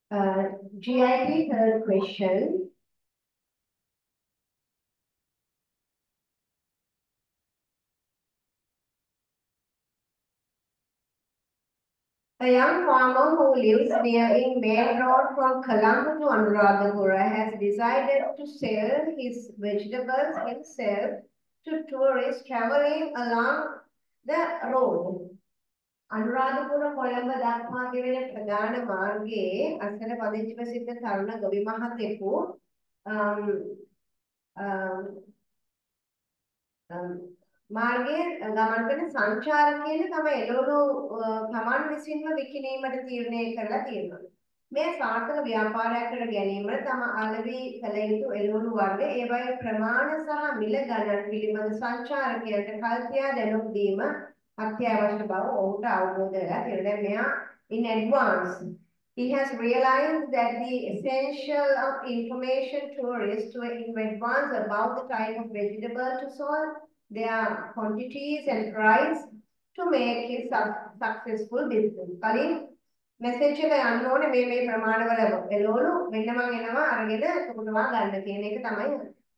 GIP third question. A young farmer who lives near in main road from Colombo to Anuradhapura has decided to sell his vegetables himself to tourists traveling along the road. Anuradhapura Colombo දක්වා ගෙවෙන ප්‍රධාන මාර්ගයේ අසල පදිංචිව සිට තරුණ ගොවි මහතෙකු මාර්ගයේ ගමන් කරන සංචාරකයන් තම එළවලු තමන් විසින්ම විකිණීමට තීරණය කරලා තියෙනවා. මේ සාර්ථක ව්‍යාපාරයක් කර ගැනීමට තම අලෙවි කළ යුතු එළවලු වර්ග ඒවායේ ප්‍රමාණ සහ මිල ගණන් පිළිබඳ සංචාරකයන්ට කල්පියා දැනුම් දීම අත්‍යවශ්‍ය බව ඔහුට අවබෝධ වෙලා තියෙනවා. In advance, he has realized that the essential of information tourists to in advance about the type of vegetable to sold, their quantities and price to make his successful business. කලින් message එක යන්න ඕනේ මේ ප්‍රමාණවල එළවලු මෙන්න මම එනවා අරගෙන එතකොට වා ගන්න කියන එක තමයි.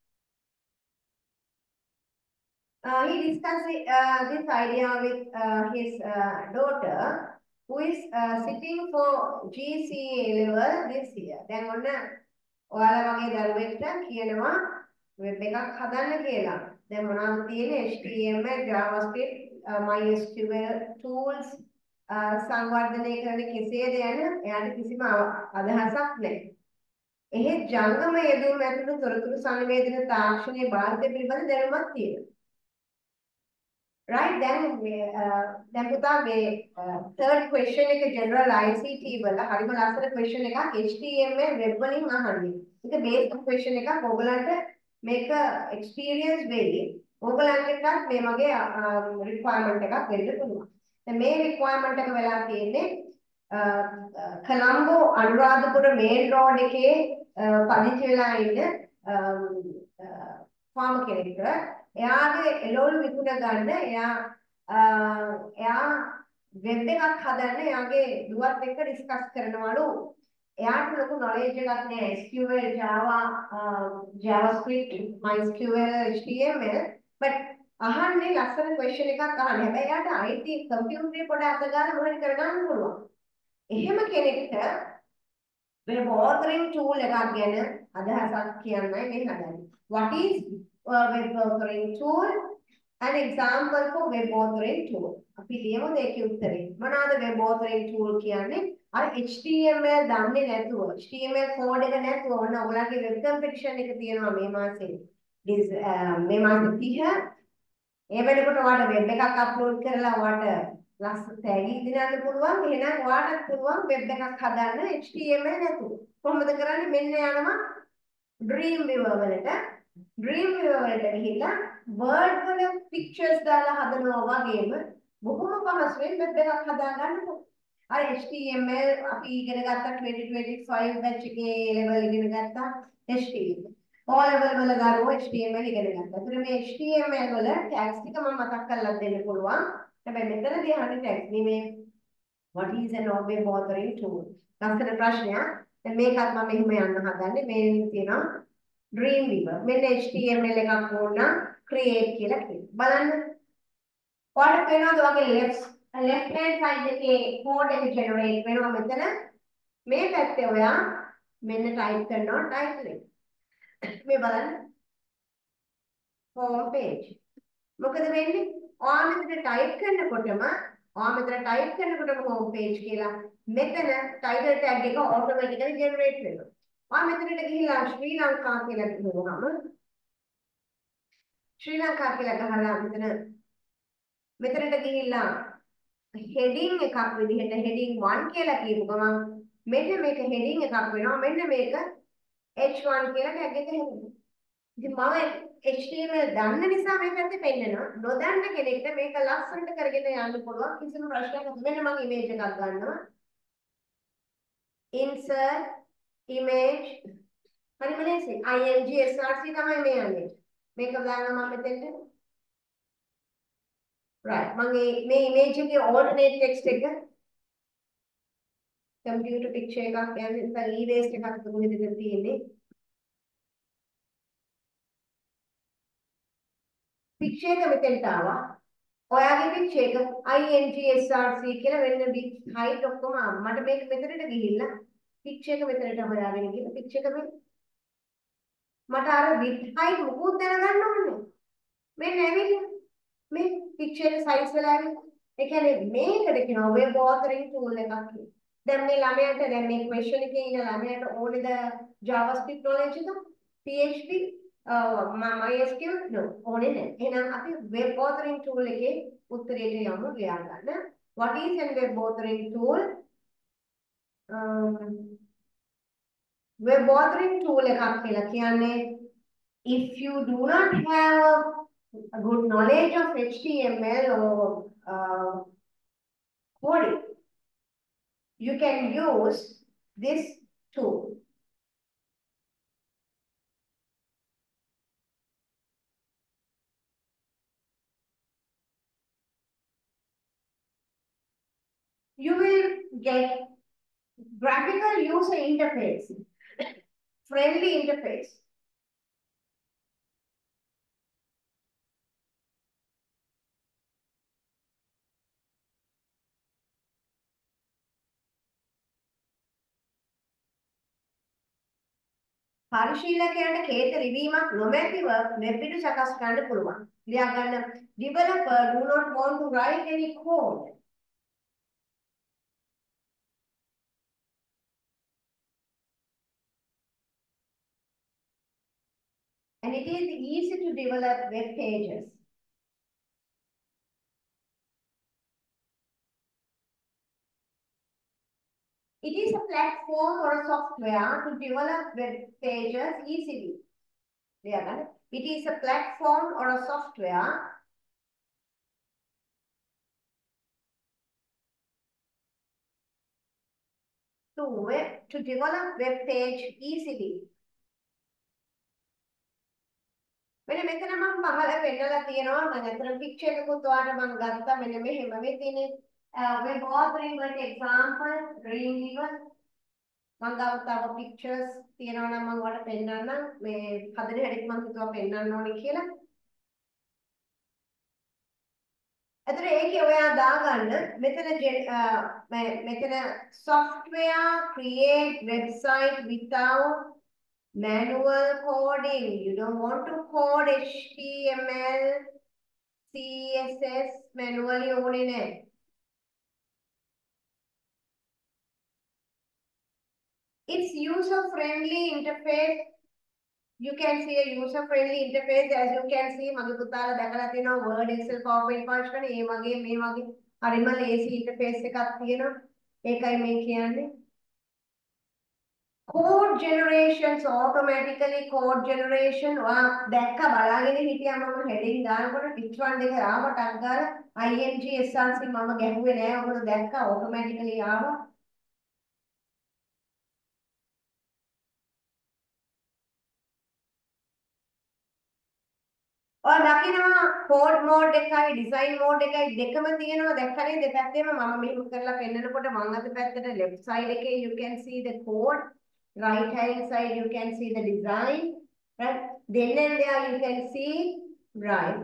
He discussed this idea with his daughter, who is sitting for GCA level this year. දැන් ඔන්න ඔයාලා වගේ දරුවෙක්ට කියනවා වෙබ් එකක් හදන්න කියලා. දැන් මොනවද තියෙන්නේ? HTML, JavaScript, MySQL tools සංවර්ධනය කරන්නේ කෙසේද යන එයාට කිසිම අදහසක් නැහැ. එහෙත් ජංගම යෙදුම් ඇතුළු තොරතුරු සංවේදන තාක්ෂණයේ භාවිතය පිළිබඳ දැනුමක් තියෙනවා. Right, then පුතා මේ third question එක general ICT වල හරිම ලස්සන question එකක් HTML web වලින් අහන්නේ. ඒක basic question එකක් ඕගලන්ට මේක experience වෙයි. ඕගලන්ටත් මේ වගේ requirement එකක් වෙන්න පුළුවන්. දැන් මේ requirement එක වෙලා තියෙන්නේ කොළඹ අනුරාධපුර main road එකේ පදිංචි වෙලා ඉන්න farmer කෙනෙක්. එයාගේ එළවලු විකුණ ගන්න එයා වෙබ් එකක් හදන්න එයාගේ දුවත් එක්ක ඩිස්කස් කරනවලු. එයාට ලොකු knowledge එකක් නෑ SQL, Java, JavaScript, MySQL, HTML, but අහන්නේ ලස්සන question එකක් අහන්නේ. හැබැයි එයාට IT කම්පියුටරේ පොඩ අත ගන්න මොකද කරගන්න පුළුවන්. එහෙම කෙනෙක්ට web authoring tool එකක් ගැන අදහසක් කියන්නයි මේ හදන්නේ. What is web authoring tool? An example for web authoring tool. අපි ලියමු ඒකේ උත්තරේ. මොනවාද web authoring tool කියන්නේ? අර HTML දන්නේ නැතුව, HTML code එක නැතුව ඔන්න ඔයගලගේ web competition එක තියෙනවා මේ මාසේ. මේ මාසේ 30. ඒ වෙනකොට ඔයාලට web එකක් upload කරලා ඔයාලට ලස්සන tag දිනන්න පුළුවන්. එහෙනම් ඔයාලට පුළුවන් web එකක් හදන්න HTML නැතුව. කොහොමද කරන්නේ? මෙන්න යනවා Dreamweaver වලට. Dreamweaver වලට ගිහිල්ලා Word වල pictures දාලා හදනවා වගේම බොහොම පහසුවෙන් web එකක් හදා ගන්න පුළුවන්. අර HTML අපි ඉගෙන ගත්තා 2025 batch එකේ level ඉගෙන ගත්තා HTML. O level වල දරුවෝ HTML ඉගෙන ගත්තා. ඒතර මේ HTML වල tags ටික මම මතක් කරලා දෙන්න පුළුවන්. හැබැයි මෙතනදී අහන්නේ tags නෙමෙයි. What is an web authoring tool? ලස්සන ප්‍රශ්නයක්. දැන් මේකත් මම එහෙම යන්න හදන්නේ. මේ තියෙනවා Dreamweaver. මෙන්න HTML එකක් ඕන නම් create කියලා කියනවා. බලන්න. ඔයාලට පේනවද ඔයගේ left hand side එකේ code එක generate වෙනවා මෙතන. මේ පැත්තේ ඔයා මෙන්න type කරනවා title එක. මේ බලන්න. home page. මොකද වෙන්නේ? ඔයා මෙතන type කරනකොටම home page කියලා මෙතන title tag එක automatically generate වෙනවා. ඔයා මෙතනට ගිහිල්ලා ශ්‍රී ලංකා කියලා ගහුවම ශ්‍රී ලංකා කියලා ගහලා මෙතනට ගිහිල්ලා heading එකක් විදිහට heading 1 කියලා කියපු ගමන් මෙන්න මේක heading එකක් වෙනවා. මෙන්න මේක H1 කියලා tag එක හැදෙනවා. ඉතින් මම HTML දන්න නිසා මේ පැත්තේ පෙන්නනවා. නොදන්න කෙනෙක්ට මේක ලස්සනට කරගෙන යන්න පුළුවන්. කිසිම ප්‍රශ්නයක් නැතුව මෙන්න මම image එකක් ගන්නවා. insert image හරි මලේසි img src තමයි මේ යන්නේ. මේක දානවා මම මෙතෙන්ට. right මම මේ image එකේ alternate text එක computer picture එකක් කියන්නේ e-waste එකක් තුනේ දෙන්න තියෙන්නේ. picture එක මෙතෙන්ට ආවා. ඔයාගේ picture එක INGSRC කියලා වෙන width height ඔක්කොම මට මේක මෙතනට ගිහිල්ලා picture එක මෙතනට හොයාගෙන ගිහින් picture එක මට අර width height මොකුත් දැනගන්න ඕනේ. මෙන්න ඇවිල්ලා මේ picture එක size වෙලා ඇවිල්ලා. ඒ කියන්නේ මේකට කියනවා web authoring tool එකක් කියලා. දැන් මේ ළමයාට දැන් මේ question එකේ ඉන්න ළමයාට ඕනේද JavaScript knowledge එක? PHP MySQL no ඕනේ නැහැ. එහෙනම් අපි web authoring tool එකේ උත්තරයට යමු ලියා ගන්න. What is a web authoring tool? web authoring tool එකක් කියලා කියන්නේ if you do not have a good knowledge of HTML or coding, you can use this tool. You will get graphical user interface, friendly interface. පරිශීලකයන්ට කේත රිවීමක් නොමැතිව web පිටු සකස් කරන්න පුළුවන්. ලියා ගන්න developer do not want to write any code. And it is easy to develop web pages. It is a platform or a software to develop web pages easily. It is a platform or a software to develop web page easily. මෙන්න මෙතන මම පහල පෙන්නලා තියෙනවා මම අතන picture එකකුත් ඔයාලට මම ගත්තා මෙන්න මෙහෙම මේ තියෙන්නේ web authoring වලට example Dreamweaver මම ගාව තව pictures තියෙනවා නම් මම ඔයාලට පෙන්නන්නම් මේ හදන හැටි මම හිතුවා පෙන්නන්න ඕනේ කියලා. අතන ඒකේ ඔයා දාගන්න මෙතන software create website without manual coding. You don't want to code HTML, CSS manually ඕනේ නැහැ. It's user-friendly interface. You can see a user-friendly interface as you can see. මගේ පුතාලා දැකලා තියෙනවා Word, Excel, PowerPoint පාවිච්චි කරන ඒ වගේ මේ වගේ හරිම lazy interface එකක් තියෙනවා. ඒකයි මේ කියන්නේ. Code generations automatically code generation දැක්ක බලාගෙන හිටියා මම heading දානකොට which one දෙක ආව ටක් ගාලා INGSRC මම ගැහුවේ නෑ ඔයගොල්ලෝ දැක්කා automatically ආවා. ඔයා දකිනවා code mode එකයි design mode එකයි දෙකම තියෙනවා දැක්කනේ දෙපැත්තේම මම මෙහෙම කරලා පෙන්නනකොට මම අත පැත්තට left side එකේ you can see the code, right hand side you can see the design, right? Then and there you can see right.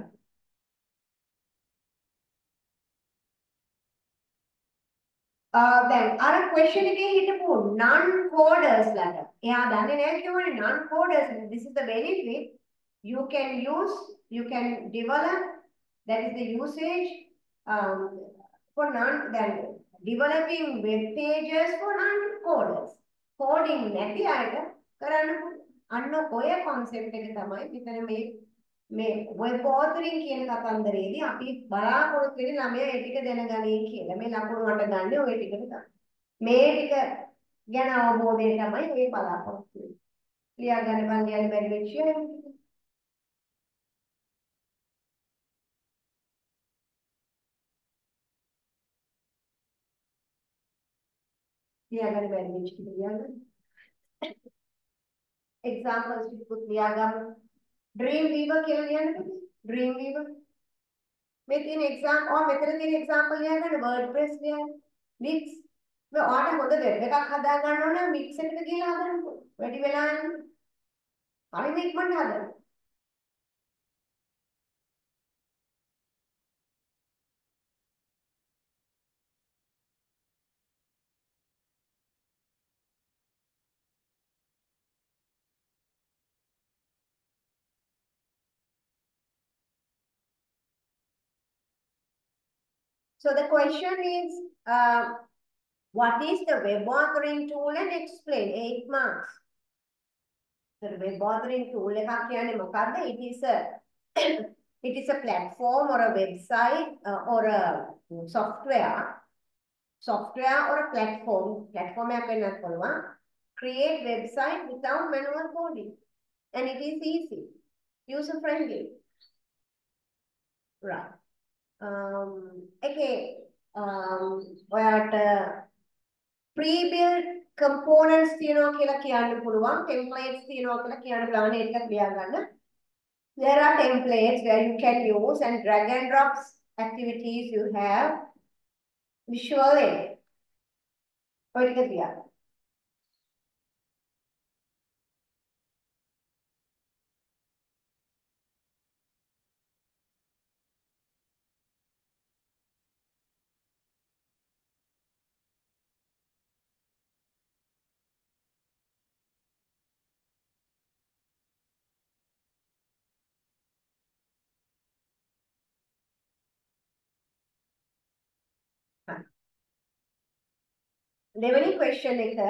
දැන් අර question එකේ හිටපු non coders ලාට එයා දන්නේ නැහැ කියවනේ non coders this is the benefit you can use you can develop that is the usage for non then developing web pages for non coders coding නැති අයට කරන්න අන්න ඔය concept එක තමයි මෙතන මේ web authoring කියන කතන්දරේදී අපි බලාපොරොත්තු වෙන්නේ ළමයා ඒ ටික දැනගනී කියලා. මේ ලකුණු වලට ගන්න ඔය ටිකට තමයි. මේ ටික ගැන අවබෝධය තමයි මේ බලාපොරොත්තු වෙන්නේ. ලියා ගන්න බං ලියන්න බැරි වෙච්ච ලියා ගන්න බැරි වෙච්ච ටික ලියා ගන්න. examples ටිකත් ලියා ගන්න. Dreamweaver කියලා ලියන්න පුතේ. Dreamweaver මේ තියෙන example මෙතන තියෙන example ලියා ගන්න WordPress ලියන්න. Wix මේ ඔයාලට හොඳ වෙබ් එකක් හදා ගන්න ඕන නම් මික්ස් එකට ගිහලා හදන්නකෝ. වැඩි වෙලා යන්නේ. හරිම ඉක්මනට හදන්න. So the question is, what is the web authoring tool and explain 8 marks. The web authoring tool එකක් කියන්නේ මොකක්ද? It is a platform or a website or a software or a platform එකක් වෙන්නත් පුළුවන්. Create website without manual coding and it is easy, user friendly. Right. Okay. ඔයාට pre-built components තියෙනවා කියලා කියන්න පුළුවන්, templates තියෙනවා කියලා කියන්න පුළුවන්. ඒක ක්ලියර් ගන්න. There are templates where you can use and drag and drop activities you have visually. ඔය ටික තියන්න. දෙවෙනි question එක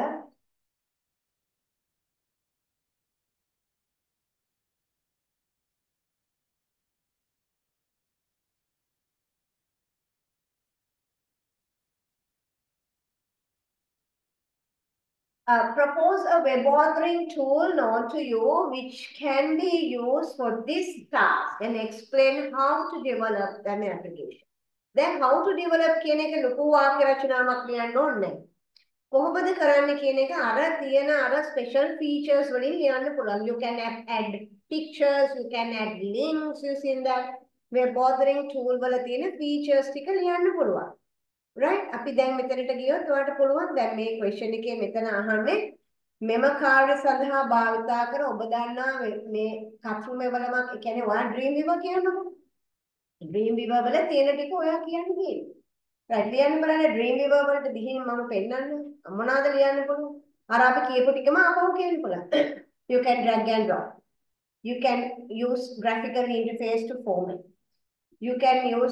propose a web authoring tool known to you which can be used for this task and explain how to develop an application. Then how to develop කියන එක ලොකු වාක්‍ය රචනාවක් ලියන්න ඕනේ. කොහොමද කරන්න කියන එක අර තියෙන අර special features වලින් ලියන්න පුළුවන්. You can add pictures, you can add links using that web authoring tool වල තියෙන features ටික ලියන්න පුළුවන්. Right? අපි දැන් මෙතනට ගියොත් ඔයාලට පුළුවන් දැන් මේ question එකේ මෙතන අහන්නේ මෙම කාර්ය සඳහා භාවිතා කර ඔබ දන්නා මේ කතුම වලමක් ඒ කියන්නේ ඔයා dream weaver කියනකො dream weaver වල තියෙන ටික ඔයා කියන්න තියෙන්නේ. right ලියන්න බලන්න dream weaver වලට දිහින් මම පෙන්නන්න මොනවාද ලියන්න පුළුවන් අර අපි කියපු ටිකම ආපහු කියන්න පුළුවන්. You can drag and drop, you can use graphical interface to format, you can use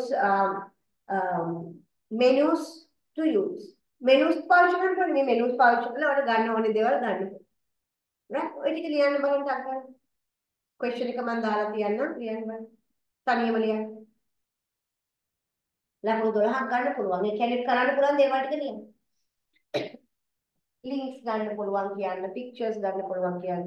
menus to use. Menus පාවිච්චි කරනකොට මේ menus පාවිච්චි කරලා ඔයාලට ගන්න ඕනේ දේවල් ගන්න පුළුවන්. right? ඔය ටික ලියන්න බලන්න ටක් question එක මම දාලා තියන්නම් ලියන්න බලන්න. තනියම ලියන්න. ලකුණු 12ක් ගන්න පුළුවන්. ඒ කියන්නේ කරන්න පුළුවන් දේවල් ටික ලියන්න. links ගන්න පුළුවන් කියන්න, pictures ගන්න පුළුවන් කියන්න.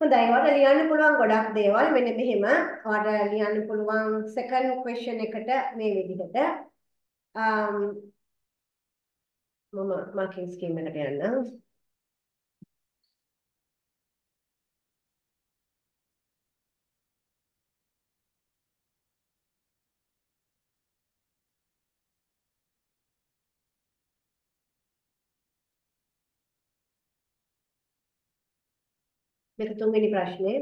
හොඳයි. ඔයාලට ලියන්න පුළුවන් ගොඩක් දේවල්. මෙන්න මෙහෙම. ඔයාලට ලියන්න පුළුවන් second question එකට මේ විදිහට. මම marking scheme එකට යන්න. මේක තුන්වෙනි ප්‍රශ්නේ.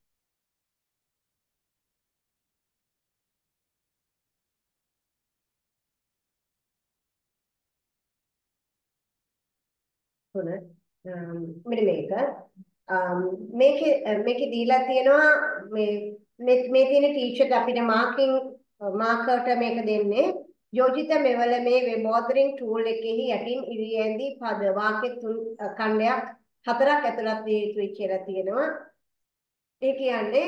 හොඳ. මෙන්න මේක. මේකේ දීලා තියෙනවා මේ තියෙන ටීචර් අපිට මාකර්ට මේක දෙන්නේ. යෝජිත මෙවල මේ වෙබ් ඕතරින් ටූල් එකෙහි යටින් ඉරියැඳි පද වාක්‍ය තුන් ඛණ්ඩයක් හතරක් ඇතුළත් විය යුතුයි කියලා තියෙනවා. ඒ කියන්නේ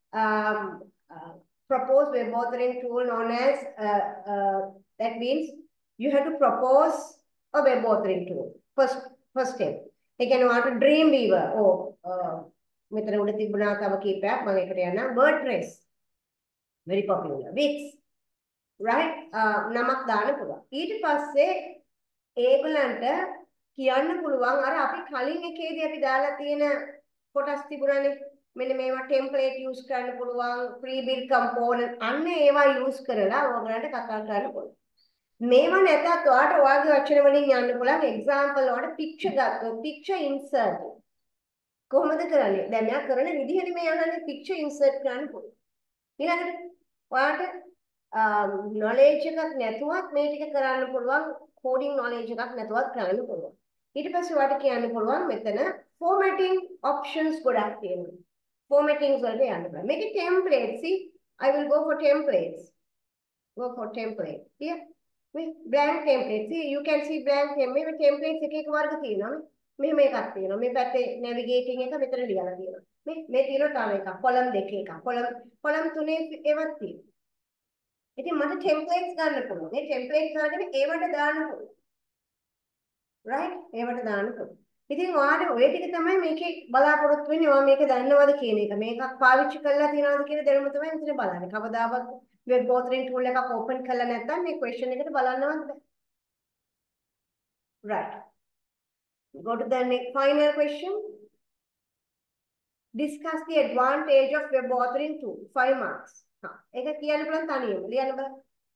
propose web authoring tool known as that means you have to propose a web authoring tool first step. ඒ කියන්නේ ඔයාලට Dreamweaver මෙතන උඩ තිබුණා තව කීපයක් මම එකට යනවා WordPress very popular Wix right නමක් දාන්න පුළුවන්. ඊට පස්සේ ඒගොල්ලන්ට කියන්න පුළුවන් අර අපි කලින් එකේදී අපි දාලා තියෙන කොටස් තිබුණානේ මෙන්න මේවා ටෙම්ප්ලේට් යූස් කරන්න පුළුවන් pre-built component අන්න ඒවා යූස් කරලා ඔයගලන්ට කතා කරන්න පුළුවන්. මේවා නැතත් ඔයාලට ඔයාගේ වචන වලින් යන්න පුළුවන් එක්සැම්පල් ඔයාලට පික්චර් ගත්තොත් පික්චර් ඉන්සර්ට් කොහොමද කරන්නේ? දැන් මෙයා කරන විදිහනේ මේ අහන්නේ පික්චර් ඉන්සර්ට් කරන්න පුළුවන්. ඊළඟට ඔයාලට knowledge එකක් නැතුවත් මේ ටික කරන්න පුළුවන් coding knowledge එකක් නැතුවත් කරන්න පුළුවන්. ඊට පස්සේ ඔයාලට කියන්න පුළුවන් මෙතන formatting options ගොඩක් තියෙනවා. formatting වලට යන්න බෑ. මේකේ templates see I will go for templates. Go for template. Here blank template. See you can see blank template. මේ templates එක එක වර්ග තියෙනවා. මෙහෙම එකක් තියෙනවා. මේ පැත්තේ navigating එක මෙතන ලියලා තියෙනවා. මේ තියෙනවා තව එකක්. column දෙක එකක්. column තුනේ ඒවත් තියෙනවා. ඉතින් මට templates ගන්න පුළුවන්. මේ templates ගන්නගෙන ඒවට දාන්න පුළුවන්. right? ඒවට දාන්න පුළුවන්. ඉතින් ඔයාලා ඔය ටික තමයි මේකේ බලාපොරොත්තු වෙන්නේ. ඔයා මේක දන්නවද කියන එක. මේකක් පාවිච්චි කරලා තියෙනවද කියන දැනුම තමයි මෙතන බලන්නේ. කවදාවත් වෙබ් authoring tool එකක් open කරලා නැත්නම් මේ question එකට බලන්නවත් බෑ. right. Go to the next final question. Discuss the advantage of web authoring tool. 5 marks. ඒක කියන්න පුළුවන් තනියම. ලියන්න බලන්න.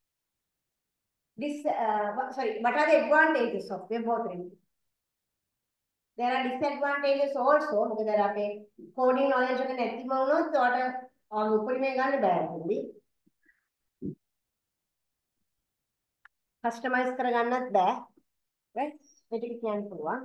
What are the advantages of web authoring? There are disadvantages also. මොකද අපේ coding knowledge එක නැතිම වුණොත් ඔයාලට උපරිමය ගන්න බෑ. customize කරගන්නත් බෑ. right? මේ ටික කියන්න පුළුවන්.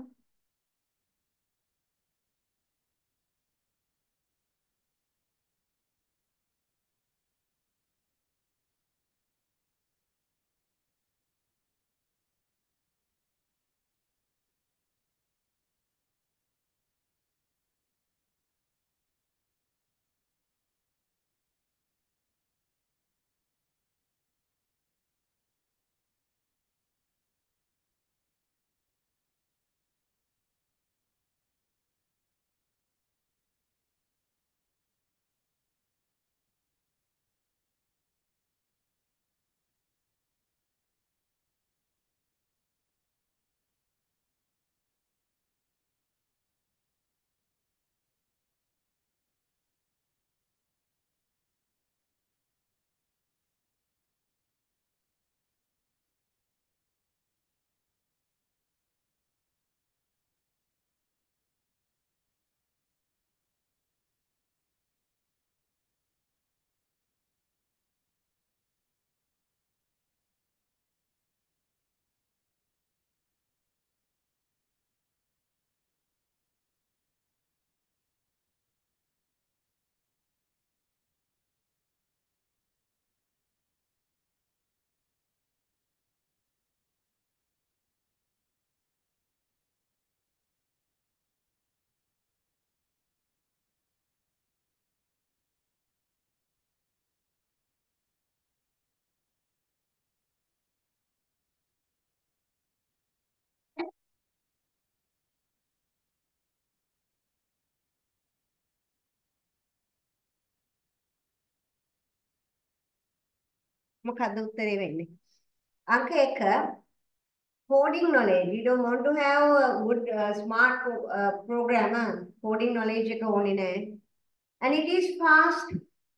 මොකද්ද උත්තරේ වෙන්නේ? අංක 1 coding knowledge. You don't want to have a good smart programmer. Coding knowledge එක ඕනේ නැහැ. And it is fast.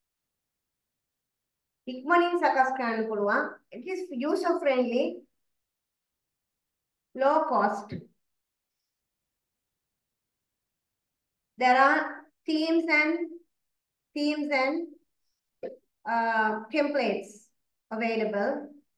ඉක්මනින් සකස් කරන්න පුළුවන්. It is user friendly, low cost. There are themes and templates available.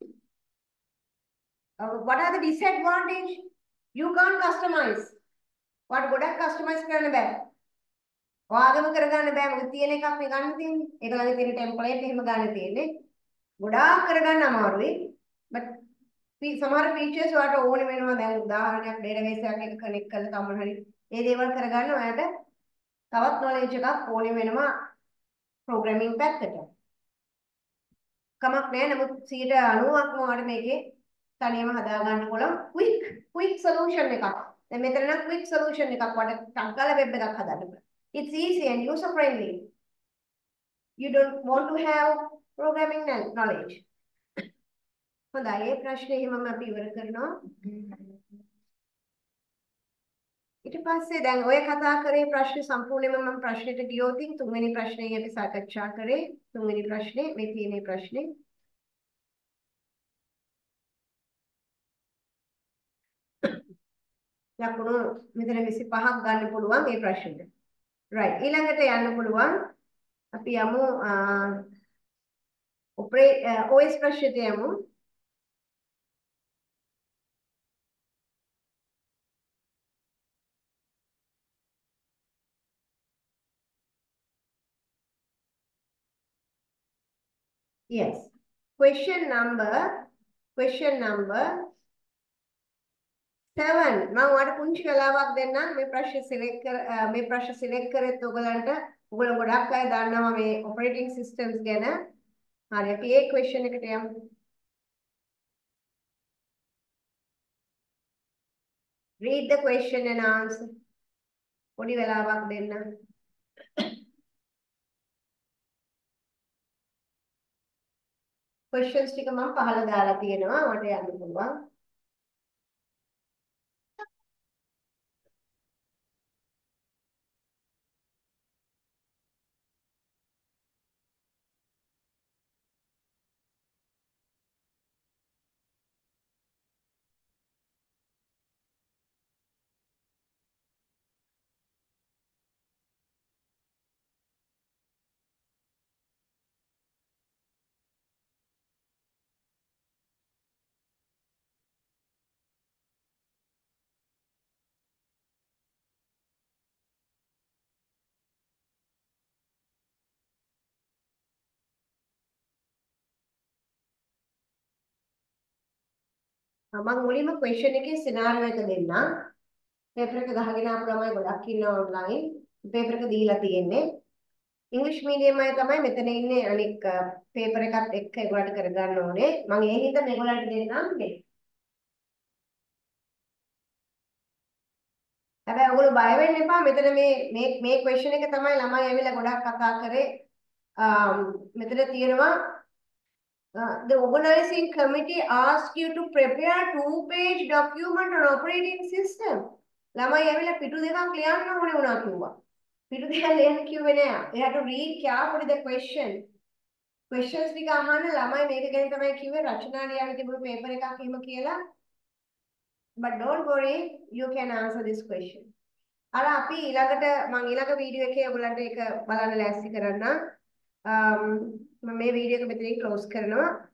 What are the disadvantage? You can't customize. What ගොඩක් customize කරන්න බෑ. ඔයාගම කරගන්න බෑ. මොකද තියෙන එකක් මේ ගන්න තියෙන්නේ. ඒක ළඟ තියෙන template එහෙම ගන්න තියෙන්නේ. ගොඩාක් කරගන්න අමාරුයි. But සමහර features ඔයාලට ඕනේ වෙනවා. දැන් උදාහරණයක් database එකක් එක connect කරලා තමයි හරි. ඒ දේවල් කරගන්න ඔයාලට තවත් knowledge එකක් ඕනේ වෙනවා programming පැත්තට. කමක් නැහැ. නමුත් 90%ක්ම ඔයාලට මේකේ තනියම හදා ගන්න පුළුවන් quick solution එකක්. දැන් මෙතන නම් quick solution එකක් වඩ ටක් ගාලා web එකක් හදන්න පුළුවන්. It's easy and user friendly. You don't want to have programming knowledge. හොඳයි මේ ප්‍රශ්නේ එහෙමම අපි ඉවර කරනවා. ඊට පස්සේ දැන් ඔය කතා කරේ ප්‍රශ්නේ සම්පූර්ණයෙන්ම මම ප්‍රශ්නෙට ගියොත් තුන්වෙනි ප්‍රශ්නේ අපි සාකච්ඡා කරේ. තුන්වෙනි ප්‍රශ්නේ මේ තියෙන ප්‍රශ්නේ. ලකුණු මෙතන 25ක් ගන්න පුළුවන් මේ ප්‍රශ්නෙට. right ඊළඟට යන්න පුළුවන් අපි යමු OS ප්‍රශ්නෙට යමු. yes question number 7 මම ඔයාලට පුංචි කලාවක් දෙන්නම් මේ ප්‍රශ්න සිලෙක්ට් කරෙත් ඔයගලන්ට ඔයගොල්ලෝ ගොඩක් අය දන්නවා මේ ඔපරේටිං සිස්ටම්ස් ගැන. හරි අපි ඒ ක්වෙස්චන් එකට යමු. read the question and answer. පොඩි වෙලාවක් දෙන්න. questions ටික මම පහළ දාලා තියෙනවා මට යන්න පුළුවන්. මම මුලින්ම question එකේ scenario එක දෙන්නම්. paper එක ගහගෙන ආපු ළමයි ගොඩක් ඉන්නවා online. paper එක දීලා තියෙන්නේ. English medium අය තමයි මෙතන ඉන්නේ අනික paper එකත් එක්ක ඒගොල්ලන්ට කරගන්න ඕනේ. මම ඒ හින්දා මේගොල්ලන්ට දෙන්නම් මේ. හැබැයි ඔයගොල්ලෝ බය වෙන්න එපා. මෙතන මේ question එක තමයි ළමයි ඇවිල්ලා ගොඩක් කතා කරේ. මෙතන තියෙනවා the organizing committee asked you to prepare 2-page document on operating system. ළමයි ඇවිල්ලා පිටු දෙකක් ලියන්න ඕනේ වුණා කිව්වා. පිටු දෙකක් ලියන්න කිව්වේ නෑ. They had to read carefully the question. Questions ටික අහන්න ළමයි මේක ගැන තමයි කිව්වේ රචනා ලියන්න තිබුණු paper එකක් එහෙම කියලා. But don't worry, you can answer this question. අර අපි ඊළඟට මම ඊළඟ වීඩියෝ එකේ ඔයගලන්ට ඒක බලන්න ලෑස්ති කරන්න. මම මේ වීඩියෝ එක මෙතනින් ක්ලෝස් කරනවා.